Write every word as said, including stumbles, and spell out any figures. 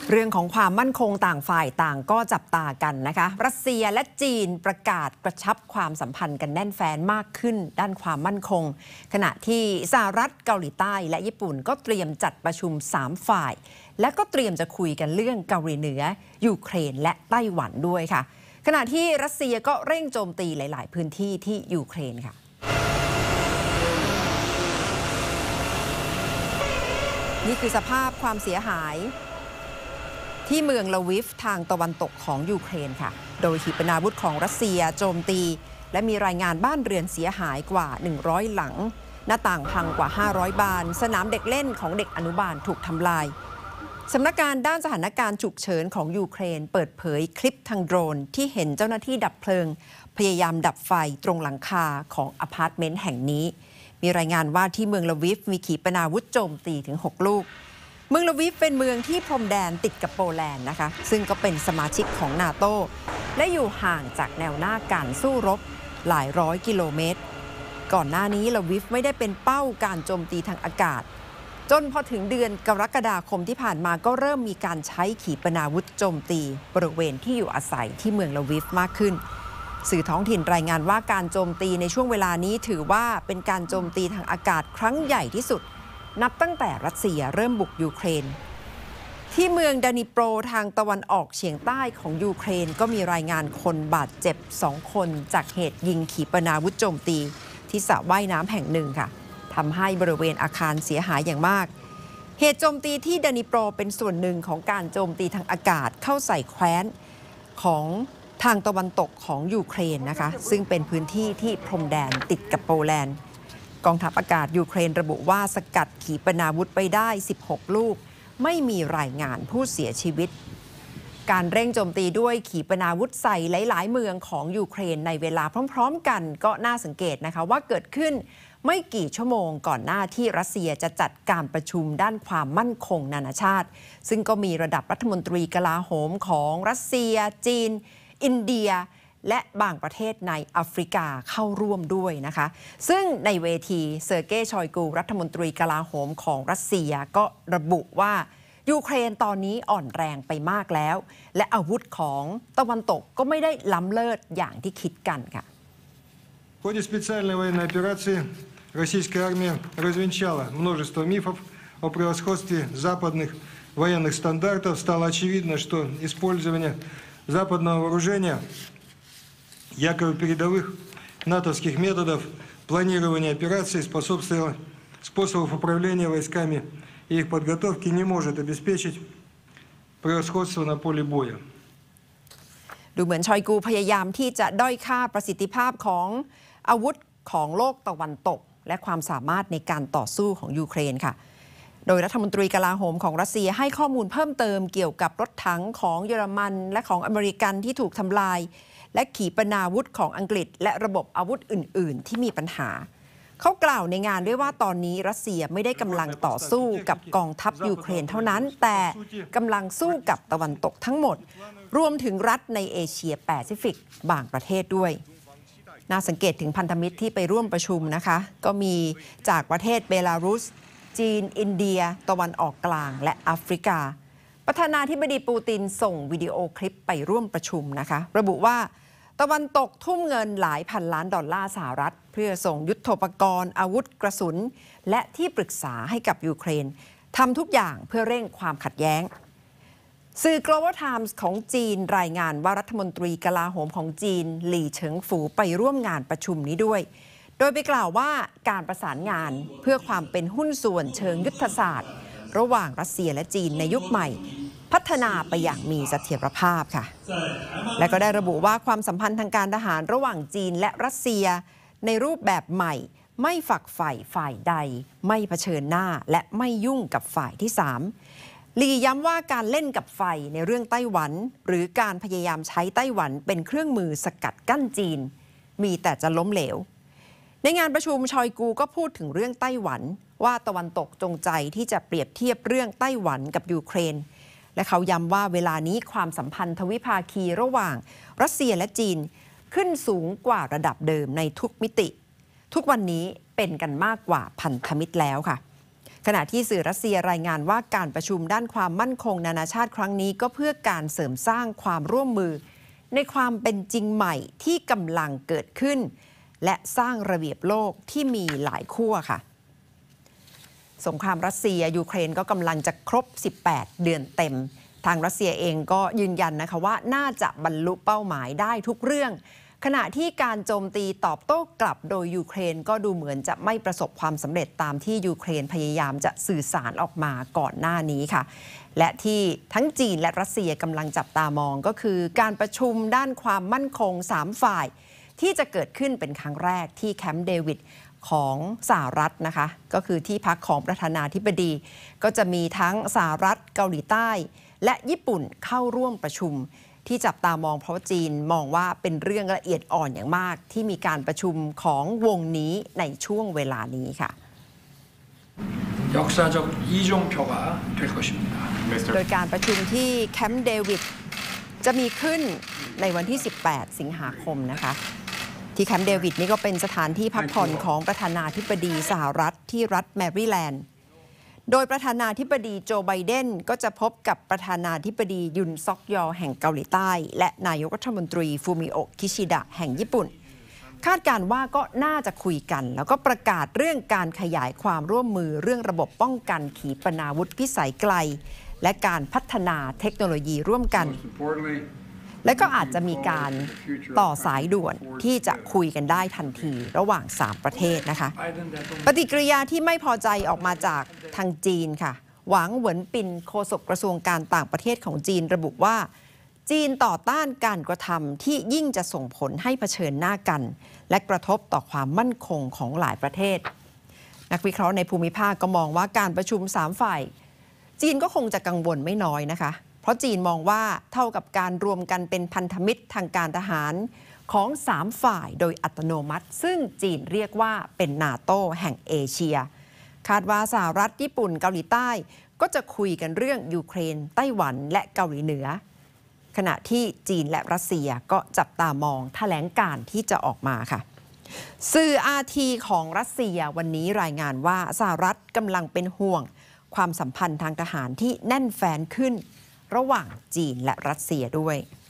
เรื่องของความมั่นคงต่างฝ่ายต่างก็จับตากันนะคะรัสเซียและจีนประกาศกระชับความสัมพันธ์กันแน่นแฟ้นมากขึ้นด้านความมั่นคงขณะที่สหรัฐเกาหลีใต้และญี่ปุ่นก็เตรียมจัดประชุมสามฝ่ายและก็เตรียมจะคุยกันเรื่องเกาหลีเหนือยูเครนและไต้หวันด้วยค่ะขณะที่รัสเซียก็เร่งโจมตีหลายๆพื้นที่ที่ยูเครนค่ะนี่คือสภาพความเสียหายที่เมืองลาวิฟทางตะวันตกของยูเครนค่ะโดยขีปนาวุธของรัสเซียโจมตีและมีรายงานบ้านเรือนเสียหายกว่าหนึ่งร้อยหลังหน้าต่างพังกว่าห้าร้อยบานสนามเด็กเล่นของเด็กอนุบาลถูกทำลายสำนักงานด้านสถานการณ์ฉุกเฉินของยูเครนเปิดเผยคลิปทางโดรนที่เห็นเจ้าหน้าที่ดับเพลิงพยายามดับไฟตรงหลังคาของอพาร์ตเมนต์แห่งนี้มีรายงานว่าที่เมืองลาวิฟมีขีปนาวุธโจมตีถึงหกลูกเมืองลาวิฟเป็นเมืองที่พรมแดนติดกับโปแลนด์นะคะซึ่งก็เป็นสมาชิกของนาโตและอยู่ห่างจากแนวหน้าการสู้รบหลายร้อยกิโลเมตรก่อนหน้านี้ลาวิฟไม่ได้เป็นเป้าการโจมตีทางอากาศจนพอถึงเดือนกรกฎาคมที่ผ่านมาก็เริ่มมีการใช้ขีปนาวุธโจมตีบริเวณที่อยู่อาศัยที่เมืองลาวิฟมากขึ้นสื่อท้องถิ่นรายงานว่าการโจมตีในช่วงเวลานี้ถือว่าเป็นการโจมตีทางอากาศครั้งใหญ่ที่สุดนับตั้งแต่รัสเซียเริ่มบุกยูเครนที่เมืองดานิโปรทางตะวันออกเฉียงใต้ของยูเครนก็มีรายงานคนบาดเจ็บสองคนจากเหตุยิงขีปนาวุธโจมตีที่สระว่ายน้ำแห่งหนึ่งค่ะทำให้บริเวณอาคารเสียหายอย่างมากเหตุโจมตีที่ดานิโปรเป็นส่วนหนึ่งของการโจมตีทางอากาศเข้าใส่แคว้นของทางตะวันตกของยูเครนนะคะซึ่งเป็นพื้นที่ที่พรมแดนติดกับโปแลนด์กองทัพอากาศยูเครนระบุว่าสกัดขีปนาวุธไปได้สิบหกลูกไม่มีรายงานผู้เสียชีวิตการเร่งโจมตีด้วยขีปนาวุธใส่หลายๆเมืองของยูเครนในเวลาพร้อมๆกันก็น่าสังเกตนะคะว่าเกิดขึ้นไม่กี่ชั่วโมงก่อนหน้าที่รัสเซียจะจัดการประชุมด้านความมั่นคงนานาชาติซึ่งก็มีระดับรัฐมนตรีกลาโหมของรัสเซียจีนอินเดียและบางประเทศในแอฟริกาเข้าร่วมด้วยนะคะซึ่งในเวทีเซอร์เกย์ชอยกูรัฐมนตรีกลาโหมของรัสเซียก็ระบุว่ายูเครนตอนนี้อ่อนแรงไปมากแล้วและอาวุธของตะวันตกก็ไม่ได้ล้ำเลิศอย่างที่คิดกันค่ะ В ходе специальной военной операции российская армия развенчала множество мифов о превосходстве западных военных стандартов. Стало очевидно, что использование западного вооружения, якобы передовых натовских методов планирования операций способствовало способов управления войсками и их подготовки не может обеспечить превосходство на поле боя. ดูเหมือนชอยกูพยายามที่จะด้อยค่าประสิทธิภาพของอาวุธของโลกตะวันตกและความสามารถในการต่อสู้ของยูเครนค่ะโดยรัฐมนตรีกลาโหมของรัสเซียให้ข้อมูลเพิ่มเติมเกี่ยวกับรถถังของเยอรมันและของอเมริกันที่ถูกทำลายและขีปนาวุธของอังกฤษและระบบอาวุธอื่นๆที่มีปัญหาเขากล่าวในงานด้วยว่าตอนนี้รัสเซียไม่ได้กำลังต่อสู้กับกองทัพยูเครนเท่านั้นแต่กำลังสู้กับตะวันตกทั้งหมดรวมถึงรัฐในเอเชียแปซิฟิกบางประเทศด้วยน่าสังเกตถึงพันธมิตรที่ไปร่วมประชุมนะคะก็มีจากประเทศเบลารุสจีนอินเดียตะวันออกกลางและแอฟริกาประธานาธิบดีปูตินส่งวิดีโอคลิปไปร่วมประชุมนะคะระบุว่าตะวันตกทุ่มเงินหลายพันล้านดอลลาร์สหรัฐเพื่อส่งยุทโธปกรณ์อาวุธกระสุนและที่ปรึกษาให้กับยูเครนทำทุกอย่างเพื่อเร่งความขัดแย้งสื่อ Global Times ของจีนรายงานว่ารัฐมนตรีกลาโหมของจีนหลี่เฉิงฝูไปร่วมงานประชุมนี้ด้วยโดยไปกล่าวว่าการประสานงานเพื่อความเป็นหุ้นส่วนเชิงยุทธศาสตร์ระหว่างรัสเซียและจีนในยุคใหม่พัฒนาไปอย่างมีเสถียรภาพค่ะและก็ได้ระบุว่าความสัมพันธ์ทางการทหารระหว่างจีนและรัสเซียในรูปแบบใหม่ไม่ฝักใฝ่ฝ่ายใดไม่เผชิญหน้าและไม่ยุ่งกับฝ่ายที่สามหลี่ย้ำว่าการเล่นกับไฟในเรื่องไต้หวันหรือการพยายามใช้ไต้หวันเป็นเครื่องมือสกัดกั้นจีนมีแต่จะล้มเหลวในงานประชุมชอยกูก็พูดถึงเรื่องไต้หวันว่าตะวันตกจงใจที่จะเปรียบเทียบเรื่องไต้หวันกับยูเครนและเขาย้ำว่าเวลานี้ความสัมพันธ์ทวิภาคีระหว่างรัสเซียและจีนขึ้นสูงกว่าระดับเดิมในทุกมิติทุกวันนี้เป็นกันมากกว่าพันธมิตรแล้วค่ะขณะที่สื่อรัสเซียรายงานว่าการประชุมด้านความมั่นคงนานาชาติครั้งนี้ก็เพื่อการเสริมสร้างความร่วมมือในความเป็นจริงใหม่ที่กำลังเกิดขึ้นและสร้างระเบียบโลกที่มีหลายขั้วค่ะสงครามรัสเซียยูเครนก็กำลังจะครบสิบแปดเดือนเต็มทางรัสเซียเองก็ยืนยันนะคะว่าน่าจะบรรลุเป้าหมายได้ทุกเรื่องขณะที่การโจมตีตอบโต้กลับโดยยูเครนก็ดูเหมือนจะไม่ประสบความสำเร็จตามที่ยูเครนพยายามจะสื่อสารออกมาก่อนหน้านี้ค่ะและที่ทั้งจีนและรัสเซียกำลังจับตามองก็คือการประชุมด้านความมั่นคงสามฝ่ายที่จะเกิดขึ้นเป็นครั้งแรกที่แคมป์เดวิดของสหรัฐนะคะก็คือที่พักของประธานาธิบดีก็จะมีทั้งสหรัฐเกาหลีใต้และญี่ปุ่นเข้าร่วมประชุมที่จับตามองเพราะจีนมองว่าเป็นเรื่องละเอียดอ่อนอย่างมากที่มีการประชุมของวงนี้ในช่วงเวลานี้ค่ะโดยการประชุมที่แคมป์เดวิดจะมีขึ้นในวันที่สิบแปดสิงหาคมนะคะที่แคมป์เดวิดนี่ก็เป็นสถานที่พักผ่อนของประธานาธิบดีสหรัฐที่รัฐแมริแลนด์โดยประธานาธิบดีโจไบเดนก็จะพบกับประธานาธิบดียุนซอกยอแห่งเกาหลีใต้และนายกรัฐมนตรีฟูมิโอะคิชิดะแห่งญี่ปุ่นคาดการณ์ว่าก็น่าจะคุยกันแล้วก็ประกาศเรื่องการขยายความร่วมมือเรื่องระบบป้องกันขีปนาวุธพิสัยไกลและการพัฒนาเทคโนโลยีร่วมกันและก็อาจจะมีการต่อสายด่วนที่จะคุยกันได้ทันทีระหว่างสามประเทศนะคะปฏิกิริยาที่ไม่พอใจออกมาจากทางจีนค่ะหวังเหวินปินโฆษกกระทรวงการต่างประเทศของจีนระบุว่าจีนต่อต้านการกระทำที่ยิ่งจะส่งผลให้เผชิญหน้ากันและกระทบต่อความมั่นคงของหลายประเทศนักวิเคราะห์ในภูมิภาคก็มองว่าการประชุมสามฝ่ายจีนก็คงจะกังวลไม่น้อยนะคะเพราะจีนมองว่าเท่ากับการรวมกันเป็นพันธมิตรทางการทหารของสามฝ่ายโดยอัตโนมัติซึ่งจีนเรียกว่าเป็นนาโต้แห่งเอเชียคาดว่าสหรัฐญี่ปุ่นเกาหลีใต้ก็จะคุยกันเรื่องยูเครนไต้หวันและเกาหลีเหนือขณะที่จีนและรัสเซียก็จับตามองแถลงการณ์ที่จะออกมาค่ะสื่อ อาร์ ที ของรัสเซียวันนี้รายงานว่าสหรัฐกำลังเป็นห่วงความสัมพันธ์ทางทหารที่แน่นแฟ้นขึ้นระหว่างจีนและรัสเซียด้วย